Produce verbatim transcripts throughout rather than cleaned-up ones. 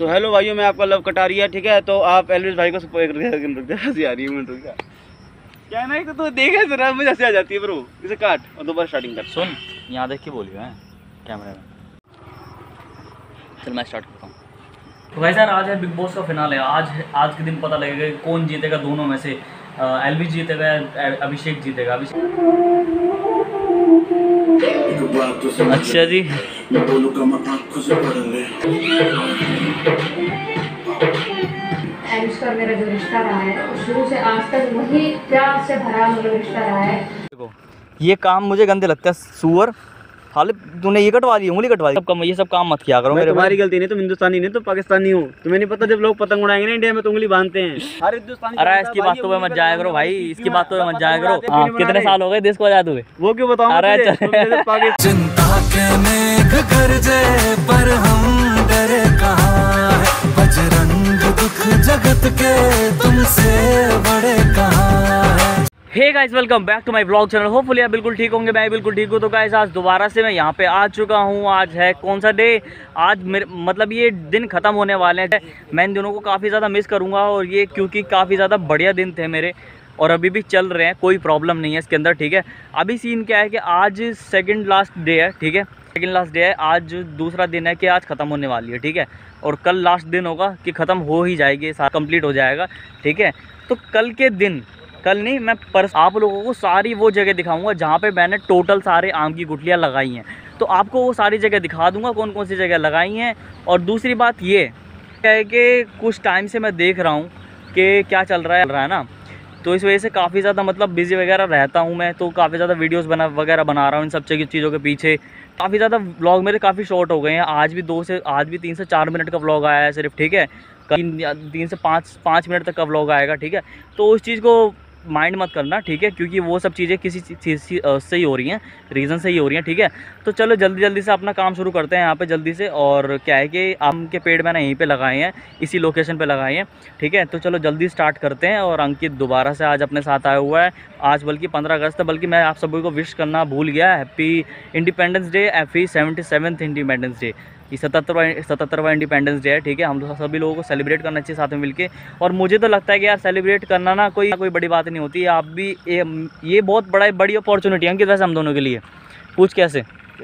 तो हेलो भाइयों, मैं आपका लव कटारिया, ठीक है। तो आप एलविस भाई को सपोर्ट कर हंसी आ रही है मिनट रुक जा क्या है ना, एक तो देखे जरा मुझे हंसी आ जाती है ब्रो। इसे काट और दोबारा स्टार्टिंग कर। सुन यहाँ देख के बोलियो है कैमरे में। चल मैं स्टार्ट करता हूँ। तो भाई सर आज है बिग बॉस का फिनाले। आज आज के दिन पता लगेगा कि कौन जीतेगा दोनों में से। एलविस जीतेगा या अभिषेक जीतेगा। अभिषेक अच्छा जी एलविस का मेरा जो रिश्ता रहा है शुरू से आज तक वही प्यार से भरा मतलब रिश्ता रहा है। देखो ये काम मुझे गंदे लगता है। सुअर हाल तूने ये कटवा दी, उंगली कटवा दी। सब काम ये सब काम मत किया करो मेरे। तुम्हारी गलती नहीं, तुम हिंदुस्तानी नहीं तो पाकिस्तानी हो। तुम्हें नहीं पता जब लोग पतंग उड़ाएंगे ना इंडिया में तो उंगली बांधते हैं। हर हिंदुस्तानी अरे इसकी बात तो मत जाया करो भाई, इसकी बात तो मत जाया करो। हाँ, कितने साल हो गए देश को आजाद हुए वो क्यों बताऊं? अरे चिंता के मेघ गरजे पर हम डरे कहाँ है, बजरंग दुख जगत के तुमसे बड़े कहाँ है। Hey guys welcome back to my vlog channel. Hopefully आप बिल्कुल ठीक होंगे, मैं बिल्कुल ठीक हूँ। तो गाइस आज दोबारा से मैं यहाँ पे आ चुका हूँ। आज है कौन सा डे? आज मेरे मतलब ये दिन ख़त्म होने वाले हैं। मैं इन दिनों को काफ़ी ज़्यादा मिस करूँगा और ये क्योंकि काफ़ी ज़्यादा बढ़िया दिन थे मेरे और अभी भी चल रहे हैं, कोई प्रॉब्लम नहीं है इसके अंदर, ठीक है। अभी सीन क्या है कि आज सेकेंड लास्ट डे है, ठीक है। सेकेंड लास्ट डे है, आज दूसरा दिन है कि आज ख़त्म होने वाली है, ठीक है। और कल लास्ट दिन होगा कि ख़त्म हो ही जाएगी, सारा कंप्लीट हो जाएगा, ठीक है। तो कल के दिन, कल नहीं मैं पर आप लोगों को सारी वो जगह दिखाऊंगा जहाँ पे मैंने टोटल सारे आम की गुठलियाँ लगाई हैं। तो आपको वो सारी जगह दिखा दूंगा कौन कौन सी जगह लगाई हैं। और दूसरी बात ये है कि कुछ टाइम से मैं देख रहा हूँ कि क्या चल रहा है चल रहा है ना, तो इस वजह से काफ़ी ज़्यादा मतलब बिजी वगैरह रहता हूँ मैं। तो काफ़ी ज़्यादा वीडियोस बना वगैरह बना रहा हूँ इन सब चीज़ों के पीछे। काफ़ी ज़्यादा व्लॉग मेरे काफ़ी शॉर्ट हो गए हैं। आज भी दो से आज भी तीन से चार मिनट का व्लॉग आया है सिर्फ, ठीक है। तीन तीन से पाँच पाँच मिनट तक का व्लॉग आएगा, ठीक है। तो उस चीज़ को माइंड मत करना, ठीक है, क्योंकि वो सब चीज़ें किसी चीज़ से ही हो रही हैं, रीज़न से ही हो रही हैं, ठीक है। तो चलो जल्दी जल्दी से अपना काम शुरू करते हैं यहाँ पे जल्दी से। और क्या है कि आम के पेड़ मैंने यहीं पे लगाए हैं, इसी लोकेशन पे लगाए हैं, ठीक है। तो चलो जल्दी स्टार्ट करते हैं। और अंकित दोबारा से आज अपने साथ आया हुआ है। आज बल्कि पंद्रह अगस्त है, बल्कि मैं आप सभी को विश करना भूल गया। Happy independence day, happy seventy seventh independence day. ये सतहत्तरवा सतहत्तरवा इंडिपेंडेंस डे है, ठीक है। हम लोग सभी लोगों को सेलिब्रेट करना चाहिए साथ में मिलके। और मुझे तो लगता है कि यार सेलिब्रेट करना ना कोई कोई बड़ी बात नहीं होती है। आप भी ये, ये बहुत बड़ा बड़ी अपॉर्चुनिटी है कि वैसे हम दोनों के लिए। पूछ कैसे?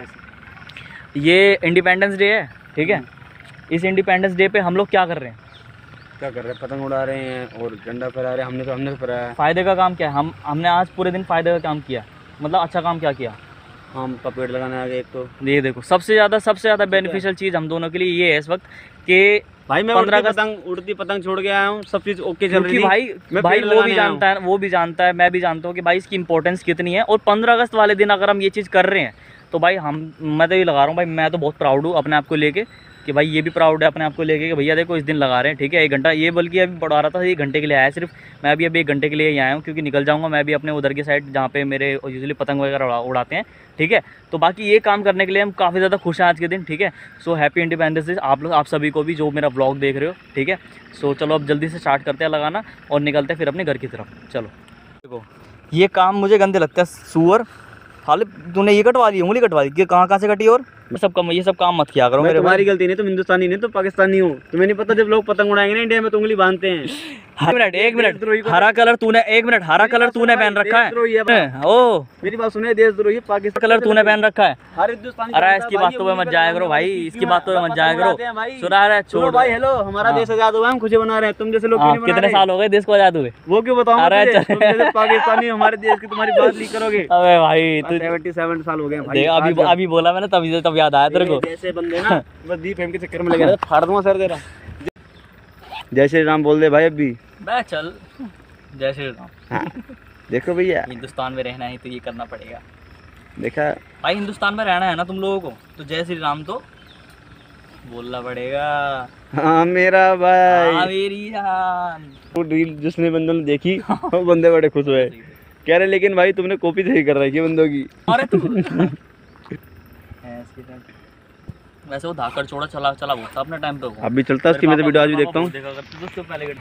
कैसे? ये इंडिपेंडेंस डे है, ठीक है। इस इंडिपेंडेंस डे पे हम लोग क्या कर रहे हैं? क्या कर रहे हैं? पतंग उड़ा रहे हैं और झंडा फहरा रहे हैं। हमने तो हमने तो फहराया। फ़ायदे का काम क्या है? हम हमने आज पूरे दिन फ़ायदे का काम किया, मतलब अच्छा काम क्या किया? आम का पेड़ लगाना है। एक तो ये देखो सबसे ज़्यादा सबसे ज़्यादा बेनिफिशियल चीज़ हम दोनों के लिए ये है इस वक्त कि भाई मैं उड़ती पतंग उड़ती पतंग छोड़ के आया हूँ, सब चीज़ ओके चल रही है भाई। भाई वो भी जानता है, वो भी जानता है, मैं भी जानता हूँ कि भाई इसकी इंपॉर्टेंस कितनी है। और पंद्रह अगस्त वाले दिन अगर हम ये चीज़ कर रहे हैं तो भाई हम मैं तो ये लगा रहा हूँ भाई, मैं तो बहुत प्राउड हूँ अपने आप को लेके कि भाई ये भी प्राउड है अपने आप को लेके कि भैया देखो इस दिन लगा रहे हैं, ठीक है। एक घंटा ये बल्कि अभी बढ़ा रहा था, एक घंटे के लिए आया सिर्फ। मैं भी अभी एक घंटे के लिए ही आया हूँ क्योंकि निकल जाऊँगा मैं भी अपने उधर की साइड जहाँ पे मेरे यूजुअली पतंग वगैरह उड़ाते हैं, ठीक है। तो बाकी ये काम करने के लिए हम काफ़ी ज़्यादा खुश हैं आज के दिन, ठीक है। सो हैप्पी इंडिपेंडेंस डे आप लोग, आप सभी को भी जो मेरा व्लॉग देख रहे हो, ठीक है। सो चलो अब जल्दी से स्टार्ट करते हैं लगाना और निकलते हैं फिर अपने घर की तरफ। चलो देखो ये काम मुझे गंदे लगता है। सुअर हाल तूने ये कटवा दी, उंगली कटवा दी। कहाँ कहाँ से कटी? और सब काम ये सब काम मत किया करो मेरे। तुम्हारी गलती नहीं, तुम हिंदुस्तानी नहीं तो पाकिस्तानी हो। तुम्हें नहीं पता जब लोग पतंग उड़ाएंगे ना इंडिया में तो उंगली बांधते हैं। एक मिनट एक मिनट हरा कलर तूने एक मिनट हरा कलर तूने पहन रखा है। ओ मेरी बात सुने, देशद्रोही पाकिस्तान कलर तूने पहन रखा है। हर हिंदुस्तानी। अरे इसकी बात तो मत जाया करो भाई, इसकी बात तो मत जाया करो। सुना रहा है छोड़ भाई। हेलो, हमारा देश आजाद हुआ, हम खुशी बना रहे हैं। तुम जैसे लोग कितने साल हो गए देश को आजाद हुए? वो क्यों बताऊं? अरे पाकिस्तानी हमारे देश की तुम्हारी बात नहीं करोगे। अबे भाई सत्तासी साल हो गए भाई। अभी अभी बोला मैंने तभी तब याद आया तेरे को। ऐसे बंदे ना बस दीप फेम के चक्कर में लगे रहते, फाड़ दूंगा सर तेरा। जय श्री राम बोल दे भाई अभी। मैं चल जय श्री राम। हाँ देखो भैया, हिंदुस्तान में रहना है तो ये करना पड़ेगा। देखा भाई, हिंदुस्तान में रहना है ना तुम लोगों को तो जय श्री राम तो बोलना पड़ेगा। हाँ मेरा भाई। हाँ मेरी जान। वो रील जिसने बंदों ने देखी वो बंदे बड़े खुश हुए, कह रहे लेकिन भाई तुमने कॉपी सही कर रही है बंदों की। अरे तू वैसे वो धाकड़ छोड़ा चला चला वो अपने टाइम पे। अभी चलता उसकी मैं तो वीडियो आज भी देखता हूँ। पहले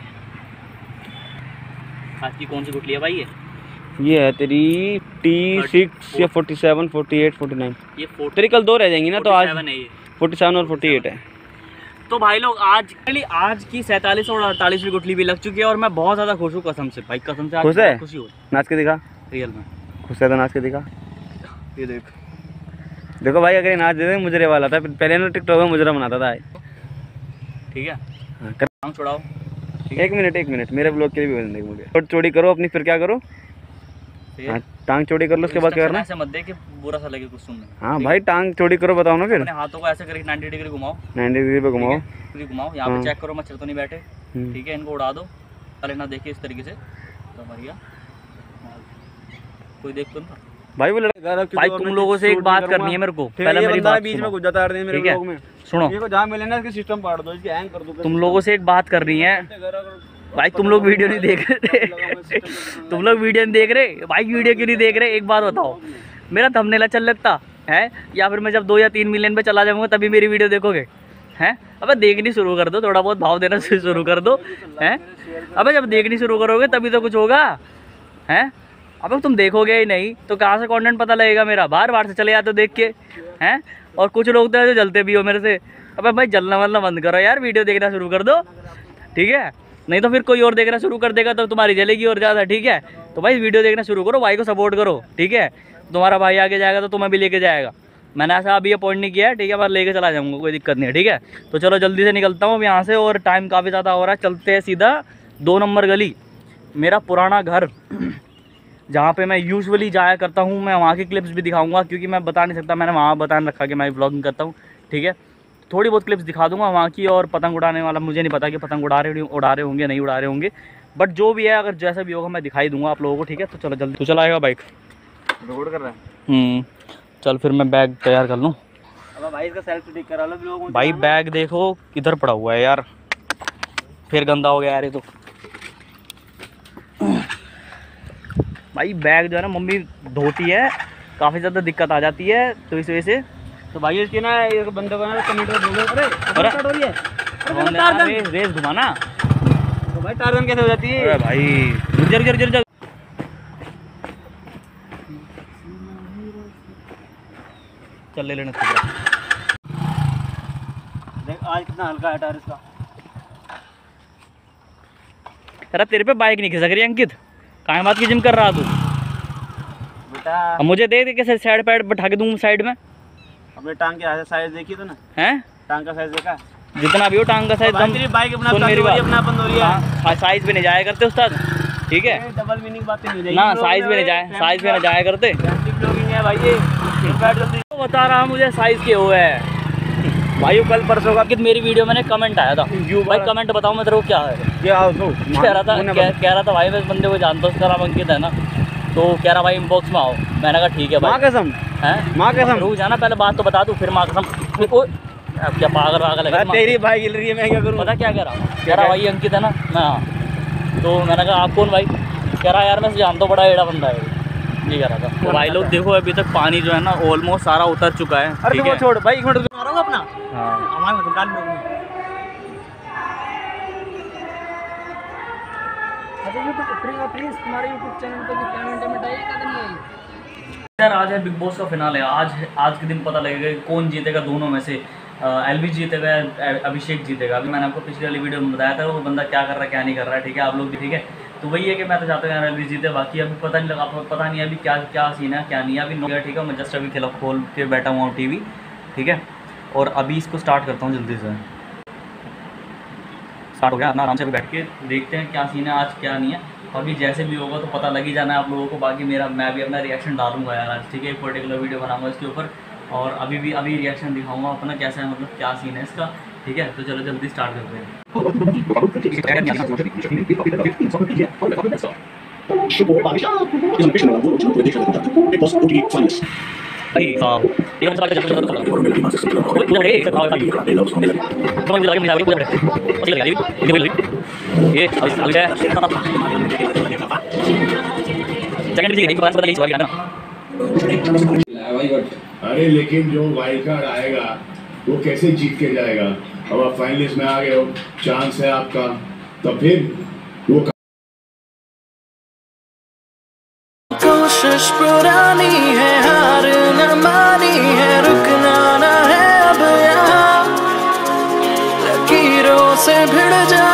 आज की कौन सी गुठली है भाई? ये ये है तेरी टी सिक्स या forty seven forty eight forty nine. ये तेरी कल दो रह जाएंगी ना, तो आज है ये फोर्टी सेवन और फोर्टी एट है। तो भाई लोग आज आज की सैंतालीस और अड़तालीसवीं गुठली भी लग चुकी है और मैं बहुत ज़्यादा खुश हूँ कसम से भाई, कसम से आज खुश है? खुशी हो नाच के दिखा, रियल में खुश है तो नाच के दिखा। ये देख देखो भाई, अगर ये नाच दे मुजरे वाला था पहले ना, टिकटॉक में मुजरा बनाता था। ठीक है हाँ, कर... टांग छुड़ाओ। एक मिनट एक मिनट मेरे ब्लॉग के लिए भी बोलने मुझे, और चोरी करो अपनी, फिर क्या करो? हाँ, टांग चोरी कर लो, उसके बाद क्या करना? ऐसे मत दे कि बुरा सा लगे कुछ सुनने। हाँ भाई, टांग चोरी करो, बताओ ना फिर। अपने हाथों को ऐसे करके नाइन्टी डिग्री घुमाओ, नाइन्टी डिग्री पे घुमाओ, पूरी घुमाओ। यहाँ पे चेक करो मच्छर तो नहीं बैठे, ठीक है। इनको उड़ा दो, पहले ना देखिए इस तरीके से तो मरिया कोई देख तो ना भाई। वो लड़का भाई तुम लोगों से एक बात करनी है मेरे को, पहले मेरी बात बीच में घुस जाता है मेरे ब्लॉग में। सुनो, ये को जहां मिले ना इसके सिस्टम पाड़ दो, इसकी हैंग कर दो। तुम लोगों से एक बात करनी है भाई, तुम लोग वीडियो नहीं देख रहे तुम लोग वीडियो नहीं देख रहे भाई, वीडियो क्यों नहीं देख रहे? एक बात बताओ, मेरा थंबनेल अच्छा लगता है या फिर मैं जब दो या तीन मिलियन पे चला जाऊंगा तभी मेरी वीडियो देखोगे? हैं? अबे देखनी शुरू कर दो, थोड़ा बहुत भाव देना शुरू कर दो। हैं? अबे जब देखनी शुरू करोगे तभी तो कुछ होगा। हैं? अबे तुम देखोगे ही नहीं तो कहाँ से कंटेंट पता लगेगा मेरा? बार बार से चले जाते हो देख के। हैं? और कुछ लोग तो है जो जलते भी हो मेरे से। अबे भाई जलना वलना बंद करो यार, वीडियो देखना शुरू कर दो, ठीक है? नहीं तो फिर कोई और देखना शुरू कर देगा तो तुम्हारी जलेगी और ज़्यादा, ठीक है? तो भाई वीडियो देखना शुरू करो, भाई को सपोर्ट करो, ठीक है? तुम्हारा भाई आगे जाएगा तो तुम्हें भी लेके जाएगा। मैंने ऐसा अभी अपॉइंट नहीं किया है, ठीक है? मैं लेके चला जाऊँगा, कोई दिक्कत नहीं है, ठीक है? तो चलो जल्दी से निकलता हूँ अब यहाँ से, और टाइम काफ़ी ज़्यादा हो रहा है। चलते हैं सीधा दो नंबर गली, मेरा पुराना घर जहाँ पे मैं यूजुअली जाया करता हूँ। मैं वहाँ की क्लिप्स भी दिखाऊंगा क्योंकि मैं बता नहीं सकता, मैंने वहाँ बता रखा कि मैं व्लॉगिंग करता हूँ, ठीक है? थोड़ी बहुत क्लिप्स दिखा दूंगा वहाँ की, और पतंग उड़ाने वाला मुझे नहीं पता कि पतंग उड़ा रहे उड़ा रहे होंगे नहीं उड़ा रहे होंगे, बट जो भी है अगर जैसा भी होगा मैं दिखाई दूंगा आप लोगों को, ठीक है? तो चलो जल्दी। तू चलाएगा बाइक? रिकॉर्ड कर रहा है। हम्म चल फिर मैं बैग तैयार कर लूँ। अब भाई इसका सेल्फ ठीक करा लो लोगों को। भाई बैग देखो किधर पड़ा हुआ है यार, फिर गंदा हो गया यार ये तो। भाई बैग जो है ना मम्मी धोती है, काफ़ी ज़्यादा दिक्कत आ जाती है तो इस वजह से। तो भाई इसकी ना एक बंदे को ना कमेंट कर दोगे, अरे अरे स्टार्ट हो रही है, अरे रेस घुमाना तो भाई टार्जन कैसे हो जाती है? अरे भाई जर जर जर जर चल ले लेना देख आज कितना हल्का है टायर इसका। अरे तेरे पे बाइक नहीं खिसक रही अंकित, कहाँ बात की जिम कर रहा तू बेटा? अब मुझे दे दे कैसे साइड पैड बैठा के दूँ साइड में। अपने टांग के साइज देखी तो ना, हैं? टांग का साइज देखा? जितना भी हो टांग का साइज दम। बाइक अपना सुन मेरी बात, अपना बंद हो रही है, साइज पे नहीं जाया करते उस्ताद, ठीक है? डबल मीनिंग बातें नहीं ना साइज पे नहीं जाए, साइज पे ना जाया करते ब्लॉगिंग है भाई ये। तो बता रहा मुझे साइज के हुए है भाई। कल परसों का कि मेरी वीडियो मैंने कमेंट आया था भाई, कमेंट बताओ मैं तेरे को क्या है? क्या कह रहा था कह, कह रहा था भाई मैं इस बंदे को जानता हूँ, उसका नाम अंकित है ना, तो कह रहा भाई इनबॉक्स में आओ। मैंने कहा ठीक है भाई। माँ कसम हैं? माँ कसम रुक जाना, पहले बात तो बता दूँ फिर माँ कसम। अब क्या पागल पागल है तेरी भाई गिल रही है, मैं क्या करूँ? पता क्या कह रहा हूँ? कह रहा भाई अंकित है ना, मैं तो मैंने कहा आप कौन भाई? कह रहा यार मैं जानता हूँ, बड़ा एड़ा बंदा है ये कह रहा था। तो भाई लोग देखो अभी तक पानी जो है ना ऑलमोस्ट सारा उतर चुका है। अरे वो छोड़ भाई, एक मिनट मारोगे अपना। हाँ हमारे मतलब गाल में प्लीज तुम्हारे यूट्यूब चैनल पे पेमेंट पेमेंट आई का नहीं आई यार? आज है बिग बॉस का फिनाले, आज आज के दिन पता लगेगा कि कौन जीतेगा दोनों में से। एलवी जीतेगा या अभिषेक जीतेगा। अभी मैंने आपको पिछली वाली वीडियो में बताया था वो बंदा क्या कर रहा है क्या नहीं कर रहा है, ठीक है? आप लोग भी ठीक है? तो वही है कि मैं तो चाहता हूँ यार एलवी जीते, बाकी अभी पता नहीं लगा, पता नहीं अभी क्या क्या सीन है क्या नहीं है अभी नो, ठीक है? मैं जस्ट अभी खिला खोल के बैठा हुआ हूँ टीवी, ठीक है? और अभी इसको स्टार्ट करता हूँ जल्दी से। स्टार्ट हो गया अपना, आराम से बैठ के देखते हैं क्या सीन है आज क्या नहीं है। अभी जैसे भी होगा तो पता लग ही जाना है आप लोगों को। बाकी मेरा मैं भी अपना रिएक्शन डालूंगा यार आज, ठीक है? एक पर्टिकुलर वीडियो बनाऊंगा इसके ऊपर, और अभी भी अभी रिएक्शन दिखाऊंगा अपना कैसा है, मतलब क्या सीन है इसका, ठीक है? तो चलो जल्दी स्टार्ट करते हैं। अरे लेकिन जो वाइल्ड कार्ड आएगा वो कैसे जीत के जाएगा? अब आप फाइनलिस्ट में आ गए हो, चांस है आपका, तो फिर वो कोशिश पुरानी है, हार न मानी है, रुकना ना है अब यहाँ। Let से भिड़ जा